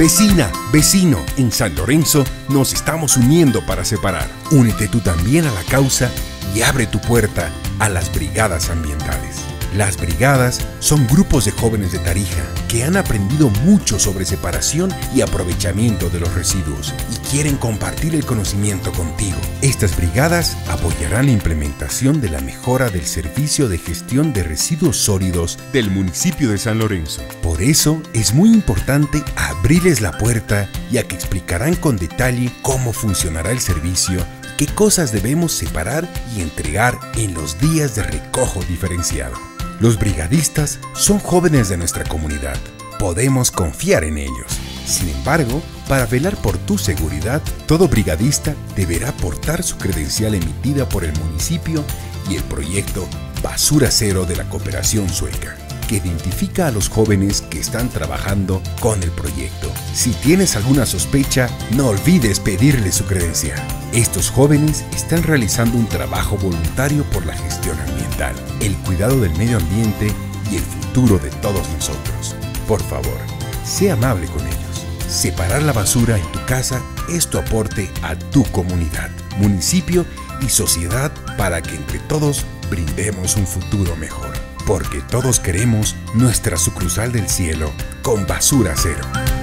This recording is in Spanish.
Vecina, vecino, en San Lorenzo nos estamos uniendo para separar. Únete tú también a la causa y abre tu puerta a las brigadas ambientales. Las brigadas son grupos de jóvenes de Tarija que han aprendido mucho sobre separación y aprovechamiento de los residuos y quieren compartir el conocimiento contigo. Estas brigadas apoyarán la implementación de la mejora del servicio de gestión de residuos sólidos del municipio de San Lorenzo. Por eso es muy importante abrirles la puerta, ya que explicarán con detalle cómo funcionará el servicio, qué cosas debemos separar y entregar en los días de recojo diferenciado. Los brigadistas son jóvenes de nuestra comunidad. Podemos confiar en ellos. Sin embargo, para velar por tu seguridad, todo brigadista deberá portar su credencial emitida por el municipio y el proyecto Basura Cero de la Cooperación Sueca, que identifica a los jóvenes que están trabajando con el proyecto. Si tienes alguna sospecha, no olvides pedirle su credencial. Estos jóvenes están realizando un trabajo voluntario por la gestión ambiental, el cuidado del medio ambiente y el futuro de todos nosotros. Por favor, sé amable con ellos. Separar la basura en tu casa es tu aporte a tu comunidad, municipio y sociedad para que entre todos brindemos un futuro mejor. Porque todos queremos nuestra sucursal del cielo con basura cero.